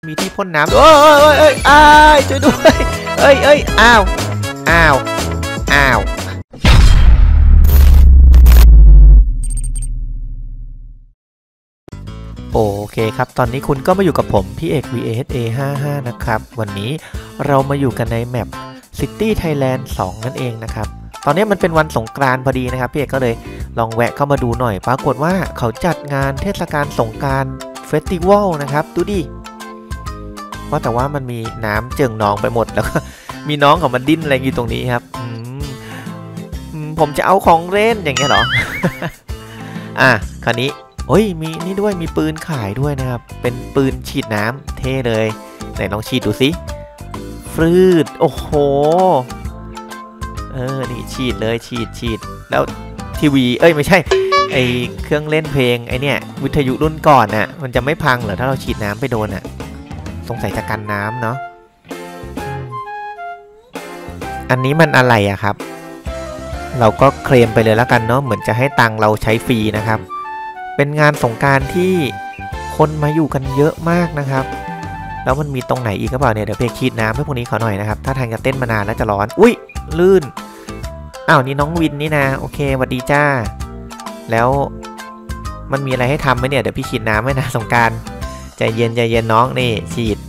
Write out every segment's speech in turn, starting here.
มีที่พ่นน้ำด้วยเอ้ยอ้ายช่วยด้วยเอ้ยอ้าวโอเคครับตอนนี้คุณก็มาอยู่กับผมพี่เอก VASA55 นะครับวันนี้เรามาอยู่กันในแมป City Thailand 2 นั่นเองนะครับตอนนี้มันเป็นวันสงกรานต์พอดีนะครับพี่เอกก็เลยลองแวะเข้ามาดูหน่อยปรากฏว่าเขาจัดงานเทศกาลสงกรานต์เฟสติวัลนะครับดูดิว่าแต่ว่ามันมีน้ำเจิ่งนองไปหมดแล้วก็มีน้องของมันดิ้นอะไรอยู่ตรงนี้ครับผมจะเอาของเล่นอย่างเงี้ยเหรอ คราวนี้โอ้ยมีนี่ด้วยมีปืนขายด้วยนะครับเป็นปืนฉีดน้ำเท่เลยไหนลองฉีดดูสิฟืดโอ้โหนี่ฉีดเลยฉีดแล้วทีวีไม่ใช่ไอเครื่องเล่นเพลงไอเนี่ยวิทยุรุ่นก่อนน่ะมันจะไม่พังเหรอถ้าเราฉีดน้ำไปโดนน่ะสงสัยจะกันน้ำเนาะอันนี้มันอะไรอะครับเราก็เคลมไปเลยแล้วกันเนาะเหมือนจะให้ตังเราใช้ฟรีนะครับเป็นงานสงกรานต์ที่คนมาอยู่กันเยอะมากนะครับแล้วมันมีตรงไหนอีกก็เปล่าเนี่ยเดี๋ยวเพฉีดน้ำให้พวกนี้เขาหน่อยนะครับถ้าทางจะเต้นมานานแล้วจะร้อนอุ้ยลื่นนี่น้องวินนี่นะโอเคสวัสดีจ้าแล้วมันมีอะไรให้ทำไหมเนี่ยเดี๋ยวพี่ฉีดน้ำให้นะสงกรานต์ใจเย็นน้องนี่ฉีด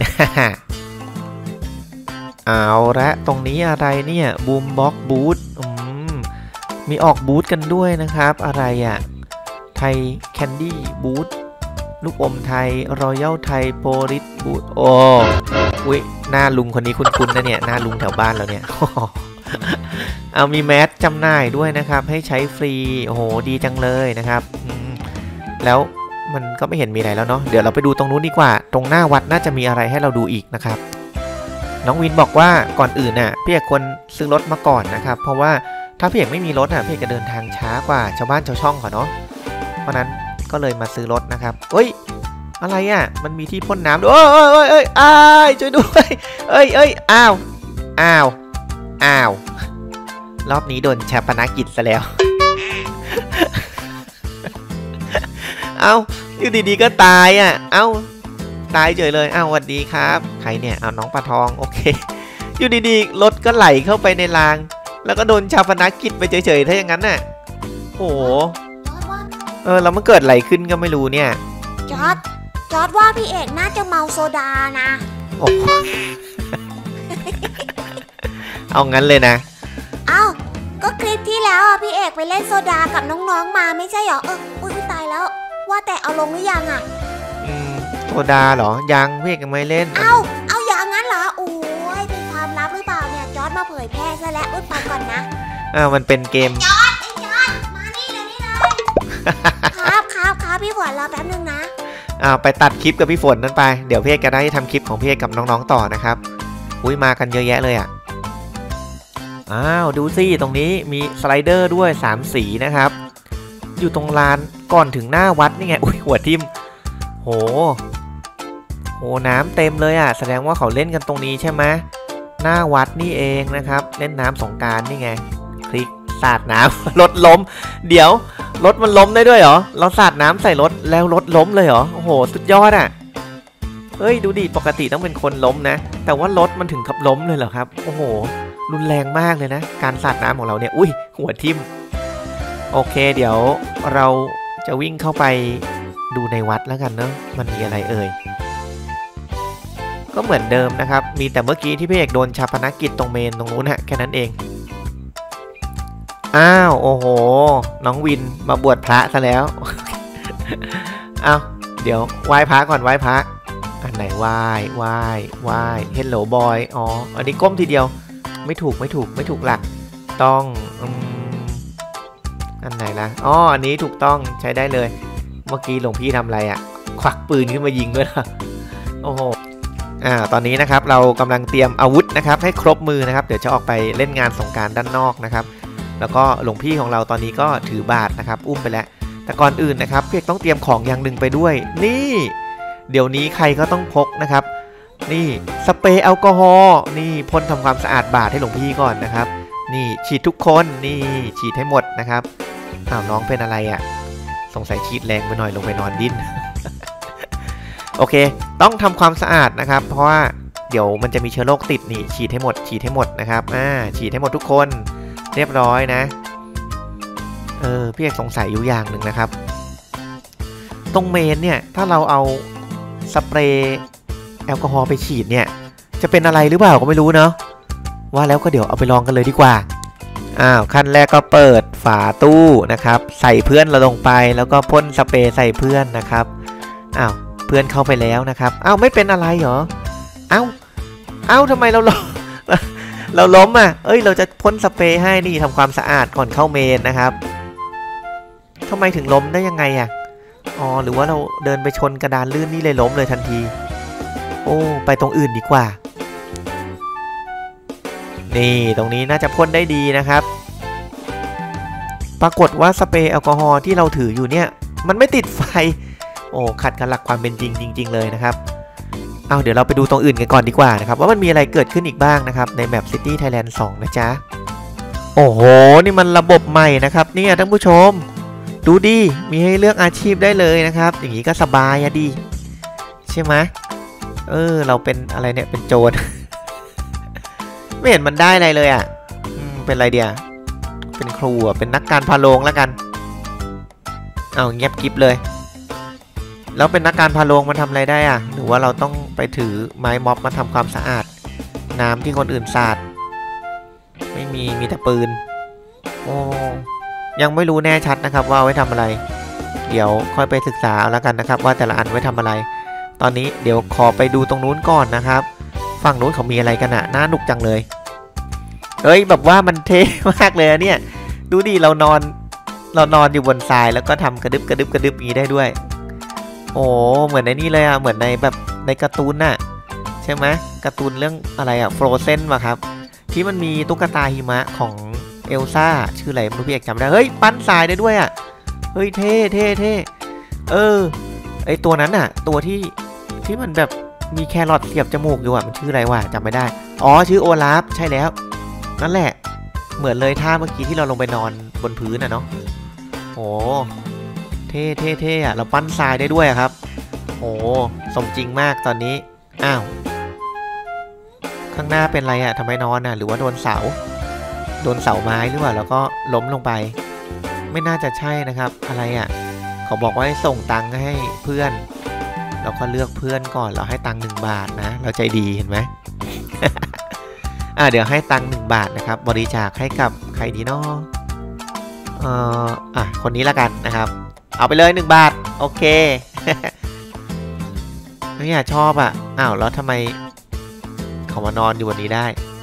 เอาละตรงนี้อะไรเนี่ยบูมบ็อกบูธมีออกบูธกันด้วยนะครับอะไรอะไทยแคนดี้บูธลูกอมไทยรอยัลไทยโพลิสบูธอุ้ยหน้าลุงคนนี้คุ้นๆนะเนี่ยหน้าลุงแถวบ้านเราเนี่ย เอามีแมสจำหน่ายด้วยนะครับให้ใช้ฟรีโอ้โหดีจังเลยนะครับแล้วมันก็ไม่เห็นมีอะไรแล้วเนาะเดี๋ยวเราไปดูตรงนู้นดีกว่าตรงหน้าวัดน่าจะมีอะไรให้เราดูอีกนะครับน้องวินบอกว่าก่อนอื่นน่ะพี่เอกควรซื้อรถมาก่อนนะครับเพราะว่าถ้าพี่เอกไม่มีรถพี่เอกจะเดินทางช้ากว่าชาวบ้านชาวช่องเขาเนาะเพราะนั้นก็เลยมาซื้อรถนะครับอะไรอ่ะมันมีที่พ่นน้ำด้วยอ้ายช่วยด้วยอ้าวรอบนี้โดนชาปนกิจซะแล้ว อยู่ดีๆก็ตายอ่ะตายเฉยเลยสวัสดีครับใครเนี่ยน้องปลาทองโอเคอยู่ดีๆรถก็ไหลเข้าไปในรางแล้วก็โดนชาปนกิจไปเฉยๆถ้าอย่างนั้นน่ะโอ้แล้วมันเกิดอะไรขึ้นก็ไม่รู้เนี่ยจอร์ดว่าพี่เอกน่าจะเมาโซดานะโอ้เอางั้นเลยนะก็คลิปที่แล้วพี่เอกไปเล่นโซดากับน้องๆมาไม่ใช่หรออุ้ยตายแล้วว่าแต่เอาลงหรือยังอ่ะโซดาเหรอยังพี่เอกยังไม่เล่นเอาอย่างนั้นเหรอโอ้ยเป็นความลับหรือเปล่าเนี่ยจอร์ดมาเผยแพร่ซะแล้วไปก่อนนะมันเป็นเกมจอร์ดมานี่เลยครับพี่ฝนรอแป๊บนึงนะไปตัดคลิปกับพี่ฝนนั่นไปเดี๋ยวพี่เอกจะได้ทำคลิปของพี่เอกกับน้องๆต่อนะครับมากันเยอะแยะเลยดูสิตรงนี้มีสไลเดอร์ด้วย3สีนะครับอยู่ตรงลานก่อนถึงหน้าวัดนี่ไงหัวทิ่มโหน้ำเต็มเลยแสดงว่าเขาเล่นกันตรงนี้ใช่ไหมหน้าวัดนี่เองนะครับเล่นน้ำสงกรานต์นี่ไงคลิกสาดน้ำ รถล้มเดี๋ยวรถมันล้มได้ด้วยเหรอเราสาดน้ำใส่รถแล้วรถล้มเลยเหรอโอ้โหสุดยอดดูดิปกติต้องเป็นคนล้มนะแต่ว่ารถมันถึงกับล้มเลยเหรอครับโอ้โหรุนแรงมากเลยนะการสาดน้ำของเราเนี่ยหัวทิ่มโอเคเดี๋ยวเราจะวิ่งเข้าไปดูในวัดแล้วกันเนอะมันมีอะไรก็เหมือนเดิมนะครับมีแต่เมื่อกี้ที่พี่เอกโดนชาปนกิจตรงเมนตรงนู้นแค่นั้นเองโอ้โหน้องวินมาบวชพระซะแล้ว เดี๋ยวไหว้พระก่อนไหว้พระอันไหนไหว้เฮลโลบอยอันนี้ก้มทีเดียวไม่ถูกหลักต้องอันไหนล่ะอันนี้ถูกต้องใช้ได้เลยเมื่อกี้หลวงพี่ทำอะไรควักปืนขึ้นมายิงด้วยนะโอ้โหตอนนี้นะครับเรากำลังเตรียมอาวุธนะครับให้ครบมือนะครับเดี๋ยวจะออกไปเล่นงานสงกรานต์ด้านนอกนะครับแล้วก็หลวงพี่ของเราตอนนี้ก็ถือบาตรนะครับอุ้มไปแล้วแต่ก่อนอื่นนะครับพี่ต้องเตรียมของอย่างหนึ่งไปด้วยนี่เดี๋ยวนี้ใครก็ต้องพกนะครับนี่สเปรย์แอลกอฮอล์นี่พ่นทำความสะอาดบาตรให้หลวงพี่ก่อนนะครับนี่ฉีดทุกคนนี่ฉีดให้หมดนะครับน้องเป็นอะไรสงสัยฉีดแรงไปหน่อยลงไปนอนดิ้นโอเคต้องทำความสะอาดนะครับเพราะว่าเดี๋ยวมันจะมีเชื้อโรคติดนี่ฉีดให้หมดนะครับฉีดให้หมดทุกคนเรียบร้อยนะพี่เอกสงสัยอยู่อย่างหนึ่งนะครับตรงเมนเนี่ยถ้าเราเอาสเปรย์แอลกอฮอล์ไปฉีดเนี่ยจะเป็นอะไรหรือเปล่าก็ไม่รู้เนาะว่าแล้วก็เดี๋ยวเอาไปลองกันเลยดีกว่าขั้นแรกก็เปิดฝาตู้นะครับใส่เพื่อนเราลงไปแล้วก็พ่นสเปรย์ใส่เพื่อนนะครับเพื่อนเข้าไปแล้วนะครับไม่เป็นอะไรเหรอทำไมเราล้มเราจะพ่นสเปรย์ให้นี่ทำความสะอาดก่อนเข้าเมนนะครับทำไมถึงล้มได้ยังไงหรือว่าเราเดินไปชนกระดานลื่นนี่เลยล้มเลยทันทีไปตรงอื่นดีกว่านี่ตรงนี้น่าจะพ่นได้ดีนะครับปรากฏว่าสเปรย์แอลกอฮอล์ที่เราถืออยู่เนี่ยมันไม่ติดไฟขัดกับหลักความเป็นจริงๆเลยนะครับเดี๋ยวเราไปดูตรงอื่นกันก่อนดีกว่านะครับว่ามันมีอะไรเกิดขึ้นอีกบ้างนะครับในแมป City Thailand 2นะจ๊ะโอ้โหนี่มันระบบใหม่นะครับเนี่ยท่านผู้ชมดูดิมีให้เลือกอาชีพได้เลยนะครับอย่างนี้ก็สบายดีใช่ไหมเราเป็นอะไรเนี่ยเป็นโจร ไม่เห็นมันได้อะไรเลยเป็นอะไรเดียวเป็นครูเป็นนักการพาโรงแล้วกันเงียบกิ๊บเลยแล้วเป็นนักการพาโรงมันทำอะไรได้หรือว่าเราต้องไปถือไม้ม็อบมาทำความสะอาดน้ำที่คนอื่นสาดไม่มีแต่ปืนยังไม่รู้แน่ชัดนะครับว่าไว้ทำอะไรเดี๋ยวค่อยไปศึกษาแล้วกันนะครับว่าแต่ละอันไว้ทำอะไรตอนนี้เดี๋ยวขอไปดูตรงนู้นก่อนนะครับฝั่งนู้นเขามีอะไรกันน่าหนุกจังเลยแบบว่ามันเท่มากเลยเนี่ยดูดิเรานอนอยู่บนทรายแล้วก็ทำกระดึบอย่างนี้ได้ด้วยเหมือนในนี่เลยเหมือนในแบบในการ์ตูนใช่ไหมการ์ตูนเรื่องอะไรฟโรเซนป่ะครับที่มันมีตุ๊กตาหิมะของเอลซ่าชื่ออะไรไม่รู้พี่เอกจำไม่ได้ปั้นทรายได้ด้วยเท่ไอตัวนั้นตัวที่มันแบบมีแครอทเสียบจมูกอยู่มันชื่ออะไรวะจำไม่ได้ชื่อโอลาฟใช่แล้วนั่นแหละเหมือนเลยท่าเมื่อกี้ที่เราลงไปนอนบนพื้นเนาะเท่เราปั้นทรายได้ด้วยครับสมจริงมากตอนนี้ข้างหน้าเป็นอะไรทำไมนอนหรือว่าโดนเสาไม้หรือเปล่าแล้วก็ล้มลงไปไม่น่าจะใช่นะครับอะไรเขาบอกว่าให้ส่งตังค์ให้เพื่อนเราก็เลือกเพื่อนก่อนเราให้ตังค์1 บาทนะเราใจดีเห็นไหม เดี๋ยวให้ตังค์1 บาทนะครับบริจาคให้กับใครดีเนาะคนนี้ละกันนะครับเอาไปเลย1 บาทโอเค เนี่ยชอบแล้วทำไมเขามานอนอยู่วันนี้ได้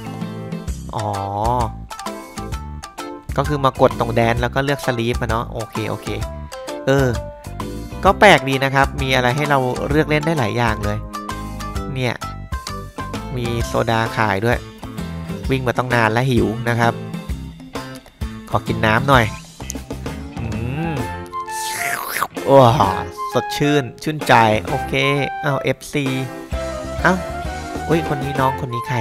ก็คือมากดตรงแดนแล้วก็เลือกสลีปเนาะโอเคก็แปลกดีนะครับมีอะไรให้เราเลือกเล่นได้หลายอย่างเลยเนี่ยมีโซดาขายด้วยวิ่งมาต้องนานและหิวนะครับขอกินน้ำหน่อยสดชื่นใจโอเคFC คนนี้น้องคนนี้ใคร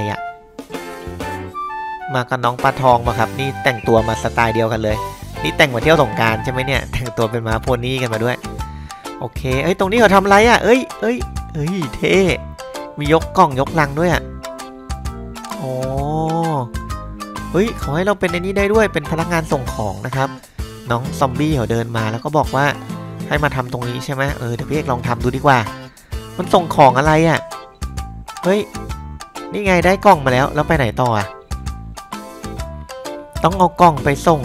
มากับน้องปลาทองมาครับนี่แต่งตัวมาสไตล์เดียวกันเลยนี่แต่งมาเที่ยวสงกรานต์ใช่ไหมเนี่ยแต่งตัวเป็นม้าโพนี่กันมาด้วยโอเคตรงนี้เขาทำอะไรเท่มียกกล่องยกลังด้วยเขาให้เราเป็นในนี้ได้ด้วยเป็นพนักงานส่งของนะครับน้องซอมบี้เขาเดินมาแล้วก็บอกว่าให้มาทำตรงนี้ใช่ไหมเดี๋ยวพี่เอกลองทำดูดีกว่ามันส่งของอะไรนี่ไงได้กล่องมาแล้วไปไหนต่อต้องเอากล่องไปส่ง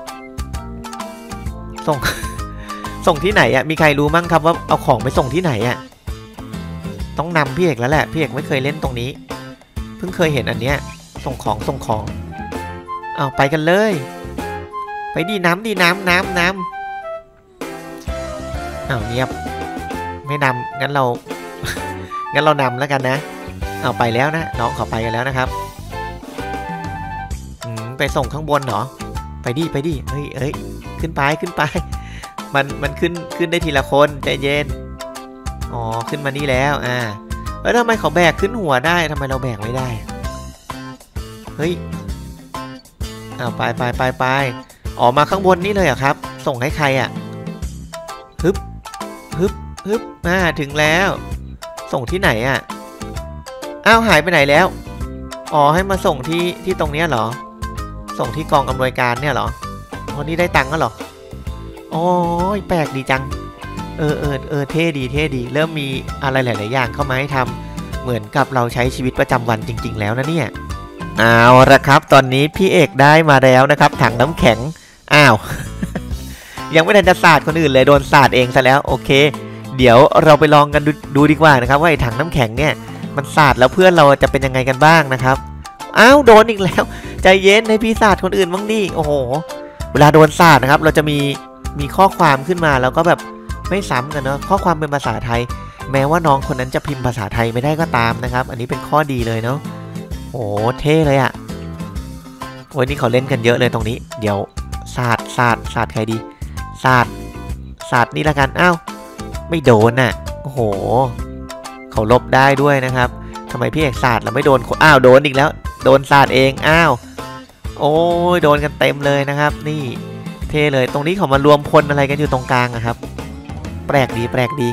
ส่งที่ไหนมีใครรู้มั้งครับว่าเอาของไปส่งที่ไหนต้องนำพี่เอกแล้วแหละพี่เอกไม่เคยเล่นตรงนี้เพิ่งเคยเห็นอันเนี้ยส่งของเอาไปกันเลยไปดีน้ำเงียบไม่นำงั้นเรา นำแล้วกันนะเอาไปแล้วนะน้องเขาไปกันแล้วนะครับไปส่งข้างบนเหรอไปดิเฮ้ยขึ้นไปมันขึ้นได้ทีละคนใจเย็นขึ้นมานี่แล้วแล้วทำไมเขาแบกขึ้นหัวได้ทำไมเราแบกไม่ได้เฮ้ยไปมาข้างบนนี่เลยครับส่งให้ใครฮึบถึงแล้วส่งที่ไหนอ่ะอ้าวหายไปไหนแล้วอ๋อให้มาส่งที่ตรงเนี้ยเหรอส่งที่กองอำนวยการเนี่ยเหรอวันนี้ได้ตังค์แล้วเหรอโอ้ยแปลกดีจังเท่ดีเริ่มมีอะไรหลายๆอย่างเข้ามาให้ทำเหมือนกับเราใช้ชีวิตประจำวันจริงๆแล้วนะเนี่ยเอาละครับตอนนี้พี่เอกได้มาแล้วนะครับถังน้ำแข็งอ้าว ยังไม่ทันจะสาดคนอื่นเลยโดนสาดเองซะแล้วโอเคเดี๋ยวเราไปลองกันดูดีกว่านะครับว่าไอ้ถังน้ำแข็งเนี่ยมันสาดแล้วเพื่อนเราจะเป็นยังไงกันบ้างนะครับอ้าวโดนอีกแล้วใจเย็นให้พี่สาดคนอื่นบ้างดิโอ้โหเวลาโดนสาดนะครับเราจะมีข้อความขึ้นมาแล้วก็แบบไม่ซ้ำกันเนาะข้อความเป็นภาษาไทยแม้ว่าน้องคนนั้นจะพิมพ์ภาษาไทยไม่ได้ก็ตามนะครับอันนี้เป็นข้อดีเลยเนาะโอ้เท่เลยอะโอ้ยนี่เขาเล่นกันเยอะเลยตรงนี้เดี๋ยวสาดใครดีสาดนี่ละกันอ้าวไม่โดนน่ะโอ้โหเขาลบได้ด้วยนะครับทำไมพี่เอกสาดแล้วไม่โดนอ้าวโดนอีกแล้วโดนสาดเองอ้าวโอ้ยโดนกันเต็มเลยนะครับนี่เท่เลยตรงนี้เขามารวมพลอะไรกันอยู่ตรงกลางอะครับแปลกดี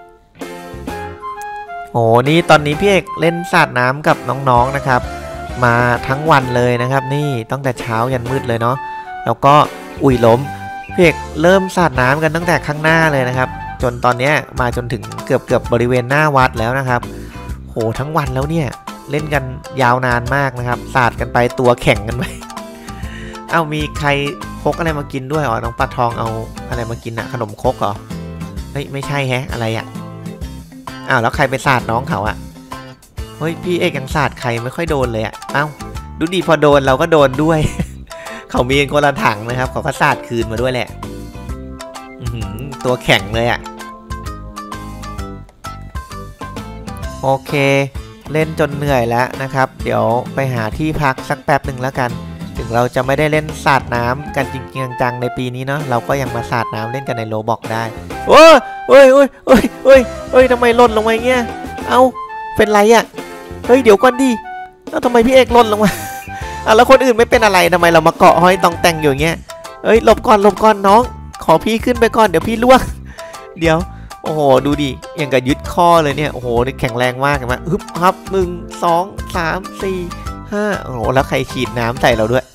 โอ้นี่ตอนนี้พี่เอกเล่นสาดน้ำกับน้องๆนะครับมาทั้งวันเลยนะครับนี่ตั้งแต่เช้ายันมืดเลยเนาะแล้วก็ล้มพี่เอกเริ่มสาดน้ำกันตั้งแต่ข้างหน้าเลยนะครับจนตอนนี้มาจนถึงเกือบบริเวณหน้าวัดแล้วนะครับโหทั้งวันแล้วเนี่ยเล่นกันยาวนานมากนะครับสาดกันไปตัวแข็งกันไป เอามีใครพกอะไรมากินด้วยอ๋อน้องปลาทองเอาอะไรมากินอะขนมครกเหรอเฮ้ยไม่ใช่แฮะอะไรอะอ้าวแล้วใครไปสาดน้องเขาอะเฮ้ยพี่เอกยังสาดใครไม่ค่อยโดนเลยอะเอ้าดูดีพอโดนเราก็โดนด้วย เขามีคนละถังนะครับเขาก็สาดคืนมาด้วยแหละตัวแข็งเลยอะโอเคเล่นจนเหนื่อยแล้วนะครับเดี๋ยวไปหาที่พักสักแป๊บหนึ่งแล้วกันถึงเราจะไม่ได้เล่นสาดน้ำกันจริงๆจังๆในปีนี้เนาะเราก็ยังมาสาดน้ำเล่นกันในโรบ็อกได้โอ้ยทำไมหล่นลงมาเงี้ยเอ้าเป็นไรอะเฮ้ยเดี๋ยวก่อนดิแล้วทำไมพี่เอกหล่นลงมา แล้วคนอื่นไม่เป็นอะไรทำไมเรามาเกาะห้อยตองแต่งอยู่เงี้ยเอ้ยหลบก่อนน้องขอพี่ขึ้นไปก่อนเดี๋ยวพี่ล่วง เดี๋ยวโอ้โหดูดิอย่างกับยึดข้อเลยเนี่ยโอ้โหนี่แข็งแรงมากเห็นไหมฮึบฮับ1 2 3 4 5โอ้โหแล้วใครฉีดน้ำใส่เราด้วย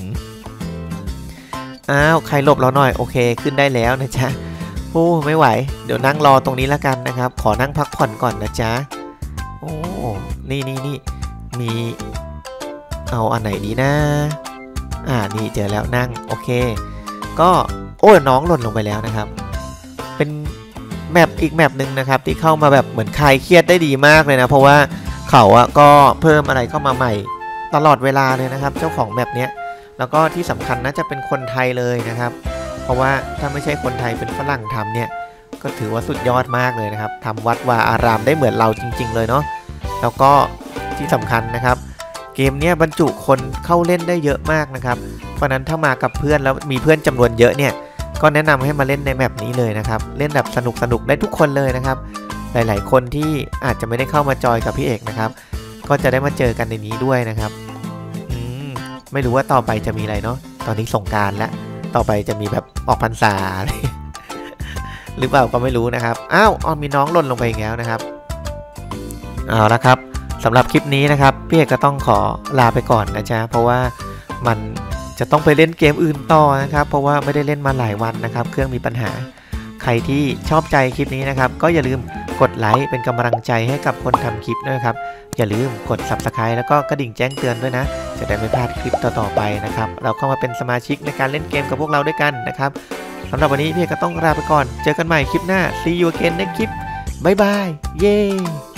อ้าวใครหลบเราหน่อยโอเคขึ้นได้แล้วนะจ๊ะโอ้ไม่ไหวเดี๋ยวนั่งรอตรงนี้แล้วกันนะครับขอนั่งพักผ่อนก่อนนะจ๊ะโอ้นี่มีเอาอันไหนดีนะนี่เจอแล้วนั่งโอเคก็โอ้น้องหล่นลงไปแล้วนะครับเป็นแมปอีกแมปหนึ่งนะครับที่เข้ามาแบบเหมือนคลายเครียดได้ดีมากเลยนะเพราะว่าเขาก็เพิ่มอะไรเข้ามาใหม่ตลอดเวลาเลยนะครับเจ้าของแมปเนี้ยแล้วก็ที่สำคัญน่าจะเป็นคนไทยเลยนะครับเพราะว่าถ้าไม่ใช่คนไทยเป็นฝรั่งทำเนี่ยก็ถือว่าสุดยอดมากเลยนะครับทำวัดวาอารามได้เหมือนเราจริงๆเลยเนาะแล้วก็ที่สำคัญนะครับเกมนี้บรรจุคนเข้าเล่นได้เยอะมากนะครับเพราะนั้นถ้ามากับเพื่อนแล้วมีเพื่อนจำนวนเยอะเนี่ยก็แนะนำให้มาเล่นในแมปนี้เลยนะครับเล่นแบบสนุกได้ทุกคนเลยนะครับหลายๆคนที่อาจจะไม่ได้เข้ามาจอยกับพี่เอกนะครับก็จะได้มาเจอกันในนี้ด้วยนะครับไม่รู้ว่าต่อไปจะมีอะไรเนาะตอนนี้สงกรานต์แล้วต่อไปจะมีแบบออกพรรษา หรือเปล่าก็ไม่รู้นะครับอ้าวมีน้องหล่นลงไปอีกแล้วนะครับเอาละครับสำหรับคลิปนี้นะครับพี่เอกก็ต้องขอลาไปก่อนนะจ๊ะเพราะว่ามันจะต้องไปเล่นเกมอื่นต่อนะครับเพราะว่าไม่ได้เล่นมาหลายวันนะครับเครื่องมีปัญหาใครที่ชอบใจคลิปนี้นะครับก็อย่าลืมกดไลค์เป็นกำลังใจให้กับคนทำคลิปด้วยครับอย่าลืมกด Subscribe แล้วก็กระดิ่งแจ้งเตือนด้วยนะจะได้ไม่พลาดคลิปต่อๆไปนะครับเราเข้ามาเป็นสมาชิกในการเล่นเกมกับพวกเราด้วยกันนะครับสำหรับวันนี้พี่เอกก็ต้องลาไปก่อนเจอกันใหม่คลิปหน้า See you again next คลิปบ๊ายบายเย้